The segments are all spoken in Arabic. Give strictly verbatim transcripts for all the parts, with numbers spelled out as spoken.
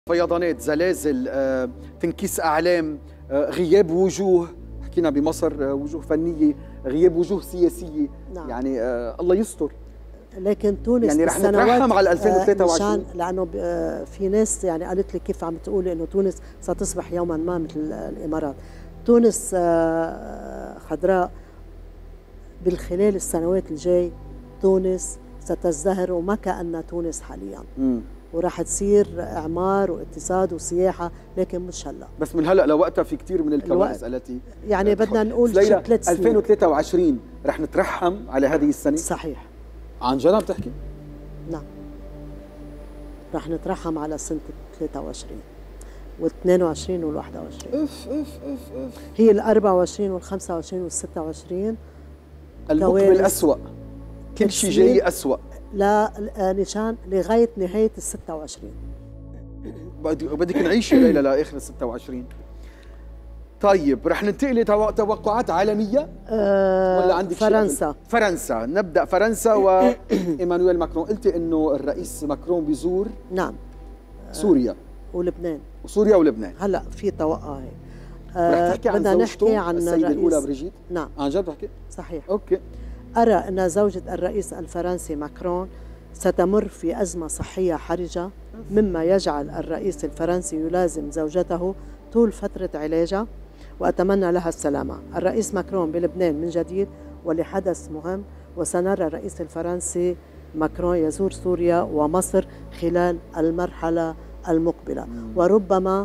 فيضانات، زلازل، آه، تنكيس أعلام، آه، غياب وجوه، حكينا بمصر آه، وجوه فنية، غياب وجوه سياسية. نعم. يعني آه الله يستر. لكن تونس يعني رح نترحم على ألفين وثلاثة وعشرين آه لأنه آه في ناس يعني قالت لي كيف عم تقولي إنه تونس ستصبح يوما ما مثل الإمارات. تونس آه خضراء بالخلال السنوات الجاي. تونس ستزدهر وما كأن تونس حاليا. م. وراح تصير اعمار واقتصاد وسياحه، لكن مش هلا. بس من هلا لوقتها في كثير من الكوارث التي يعني بدنا نقول ثلاث سنين. ألفين وثلاثة وعشرين رح نترحم على هذه السنه؟ صحيح. عن جد عم تحكي؟ نعم. رح نترحم على سنه ثلاثة وعشرين واثنين وعشرين والواحد وعشرين. اف اف اف اف هي ال أربعة وعشرين والخمسة وعشرين والستة وعشرين المقبل أسوأ. كل شيء جاي أسوأ. لا نشان لغايه نهايه ال ستة وعشرين. بدك نعيش الليله لاخر ال ستة وعشرين. طيب رح ننتقل لتوقعات عالميه أه ولا عندك فرنسا؟ فرنسا، نبدا فرنسا وايمانويل ماكرون. قلتي انه الرئيس ماكرون بيزور نعم سوريا ولبنان. وسوريا ولبنان هلا في توقع هيك. أه رح تحكي عن بدنا نحكي عن السيده الاولى بريجيت. نعم عن جد بحكي؟ صحيح. اوكي. أرى أن زوجة الرئيس الفرنسي ماكرون ستمر في أزمة صحية حرجة، مما يجعل الرئيس الفرنسي يلازم زوجته طول فترة علاجها، وأتمنى لها السلامة. الرئيس ماكرون بلبنان من جديد ولحدث مهم، وسنرى الرئيس الفرنسي ماكرون يزور سوريا ومصر خلال المرحلة المقبلة، وربما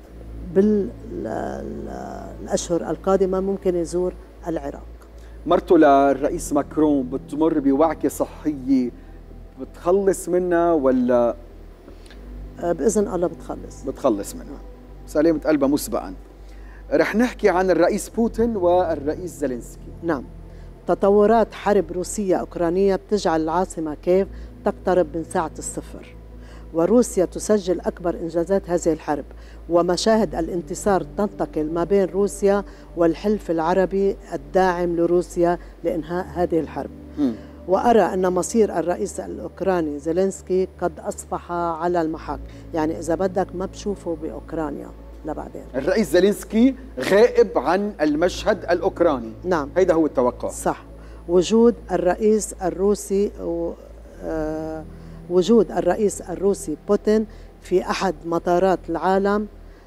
بالأشهر القادمة ممكن يزور العراق. مرته للرئيس ماكرون بتمر بوعكة صحية بتخلص منها ولا؟ بإذن الله بتخلص بتخلص منها. سلامة قلبها مسبقا. رح نحكي عن الرئيس بوتين والرئيس زيلينسكي. نعم. تطورات حرب روسية أوكرانية بتجعل العاصمة كييف تقترب من ساعة الصفر، وروسيا تسجل أكبر إنجازات هذه الحرب، ومشاهد الانتصار تنتقل ما بين روسيا والحلف العربي الداعم لروسيا لإنهاء هذه الحرب. م. وأرى أن مصير الرئيس الأوكراني زيلينسكي قد أصبح على المحك، يعني إذا بدك ما بشوفه بأوكرانيا لبعدين. الرئيس زيلينسكي غائب عن المشهد الأوكراني. نعم. هيدا هو التوقع. صح. وجود الرئيس الروسي و... آه... وجود الرئيس الروسي بوتين في أحد مطارات العالم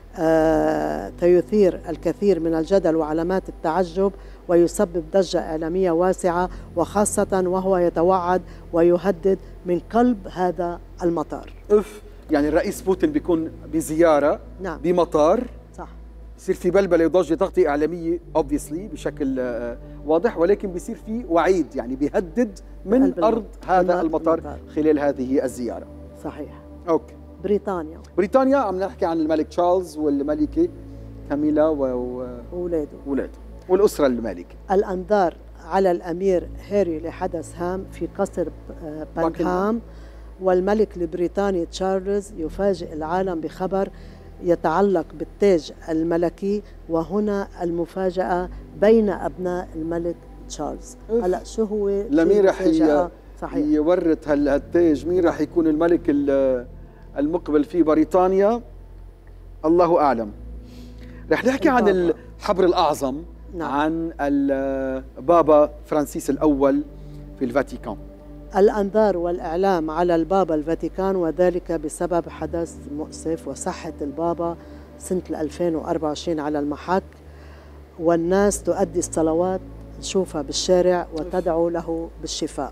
آه سيثير الكثير من الجدل وعلامات التعجب، ويسبب ضجة إعلامية واسعة، وخاصة وهو يتوعد ويهدد من قلب هذا المطار. أف يعني الرئيس بوتين بيكون بزيارة. نعم. بمطار. صح. بصير في بلبلة وضجة تغطية إعلامية obviously بشكل آه واضح، ولكن بيصير في وعيد، يعني بيهدد من أرض هذا المطار, المطار خلال هذه الزيارة. صحيح. أوكي. بريطانيا. بريطانيا عم نحكي عن الملك تشارلز والملكة كاميلا وأولاده وأولاده والأسرة المالكة. الأنظار على الأمير هاري لحدث هام في قصر باكنهام، والملك البريطاني تشارلز يفاجئ العالم بخبر يتعلق بالتاج الملكي، وهنا المفاجأة بين أبناء الملك تشارلز. هلا شو هو؟ لمين رح يورث هالتاج؟ مين رح يكون الملك المقبل في بريطانيا؟ الله أعلم. رح نحكي عن الحبر الأعظم. نعم. عن البابا فرانسيس الأول في الفاتيكان. الأنظار والإعلام على البابا الفاتيكان، وذلك بسبب حدث مؤسف، وصحة البابا سنة ألفين وأربعة وعشرين على المحك، والناس تؤدي الصلوات تشوفها بالشارع وتدعو له بالشفاء.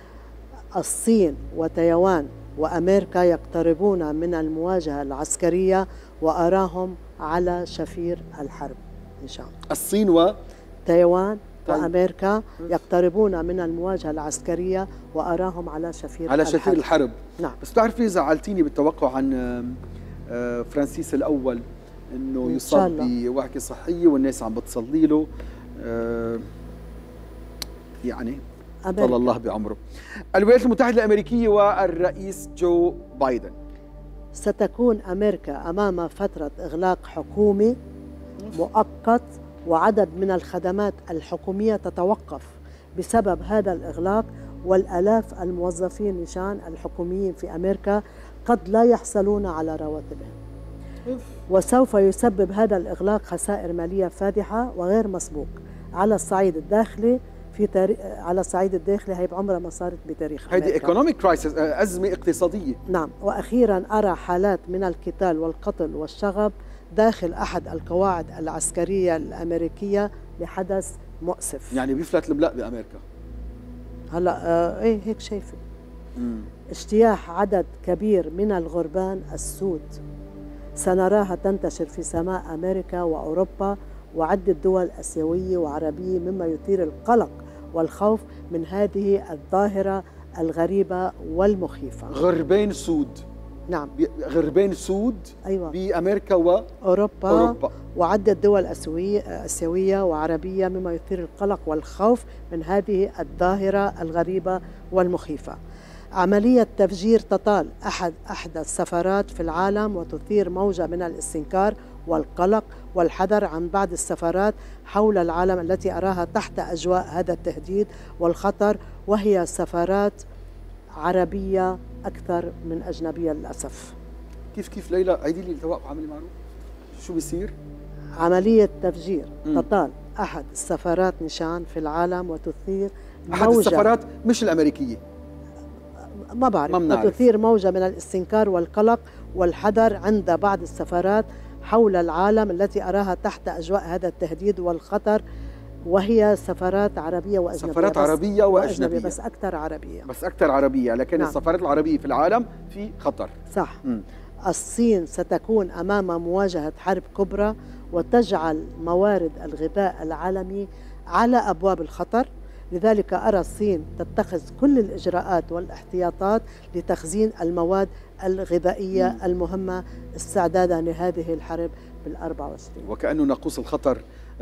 الصين وتايوان وأمريكا يقتربون من المواجهة العسكرية، وأراهم على شفير الحرب إن شاء الله. الصين و تايوان طيب. وأمريكا يقتربون من المواجهة العسكرية، وأراهم على شفير على الحرب. شفير الحرب. نعم. بس بتعرفي زعلتيني بالتوقع عن فرانسيس الأول إنه يصاب بوعكة صحية والناس عم بتصلي له، يعني طال الله بعمره. الولايات المتحدة الأمريكية والرئيس جو بايدن. ستكون أمريكا أمام فترة إغلاق حكومي مؤقت، وعدد من الخدمات الحكومية تتوقف بسبب هذا الإغلاق، والآلاف الموظفين نشان الحكوميين في أمريكا قد لا يحصلون على رواتبهم. وسوف يسبب هذا الإغلاق خسائر مالية فادحة وغير مسبوق على الصعيد الداخلي في تاريخ على الصعيد الداخلي هي بعمرها ما صارت بتاريخ هيدي ايكونوميك كرايسيس، أزمة اقتصادية. نعم. وأخيرا أرى حالات من القتال والقتل والشغب داخل أحد القواعد العسكرية الأمريكية لحدث مؤسف. يعني بيفلت البلاء بأمريكا هلا آه ايه هيك شايفه. اجتياح عدد كبير من الغربان السود سنراها تنتشر في سماء أمريكا وأوروبا وعدة دول آسيوية وعربية، مما يثير القلق والخوف من هذه الظاهرة الغريبة والمخيفة. غربين سود. نعم، غربين سود. أيوة. بأمريكا وأوروبا أوروبا وعدة دول آسيوية وعربية، مما يثير القلق والخوف من هذه الظاهرة الغريبة والمخيفة. عملية تفجير تطال أحد أحدى السفارات في العالم وتثير موجة من الاستنكار والقلق والحذر عن بعض السفارات حول العالم التي أراها تحت أجواء هذا التهديد والخطر، وهي سفارات عربية أكثر من أجنبية للأسف. كيف كيف ليلى؟ عيدي لي التوقع، عملي معروف شو بيصير؟ عملية تفجير م. تطال أحد السفارات نشان في العالم وتثير أحد موجة السفارات مش الأمريكية، ما بعرف، وتثير موجة من الاستنكار والقلق والحذر عند بعض السفارات حول العالم التي أراها تحت أجواء هذا التهديد والخطر، وهي سفارات عربية وأجنبية. سفارات عربية وأجنبية, وأجنبية بس أكثر عربية بس أكثر عربية لكن نعم. السفارات العربية في العالم في خطر. صح. م. الصين ستكون أمام مواجهة حرب كبرى وتجعل موارد الغذاء العالمي على أبواب الخطر، لذلك أرى الصين تتخذ كل الإجراءات والاحتياطات لتخزين المواد الغذائية م. المهمة استعدادا لهذه الحرب بالأربعة وعشرين. وكأنه ناقوس الخطر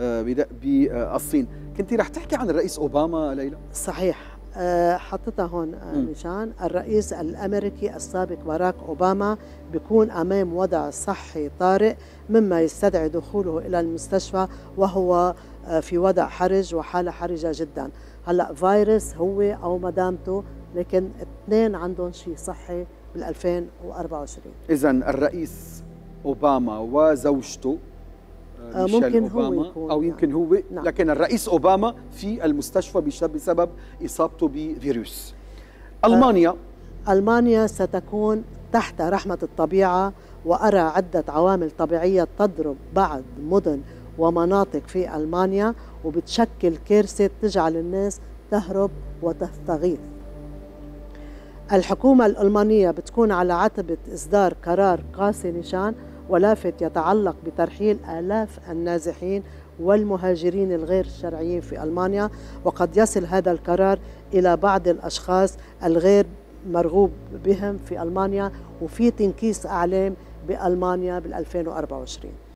بالصين. كنت رح تحكي عن الرئيس أوباما ليلى؟ صحيح، حطيتها هون نشان. الرئيس الأمريكي السابق باراك أوباما بيكون أمام وضع صحي طارئ مما يستدعي دخوله إلى المستشفى وهو في وضع حرج وحالة حرجة جدا. هلأ فيروس هو أو مدامته، لكن اثنين عندهم شيء صحي بال ألفين وأربعة وعشرين. إذن الرئيس أوباما وزوجته ممكن أوباما هو يكون أو يمكن يعني. هو نعم. لكن الرئيس أوباما في المستشفى بسبب إصابته بفيروس. ألمانيا ألمانيا ستكون تحت رحمة الطبيعة، وأرى عدة عوامل طبيعية تضرب بعض مدن ومناطق في ألمانيا وبتشكل كارثة تجعل الناس تهرب وتستغيث. الحكومة الألمانية بتكون على عتبة إصدار قرار قاسي نشان ولافت يتعلق بترحيل آلاف النازحين والمهاجرين الغير الشرعيين في ألمانيا، وقد يصل هذا القرار إلى بعض الأشخاص الغير مرغوب بهم في ألمانيا، وفي تنكيس أعلام بألمانيا بال ألفين وأربعة وعشرين.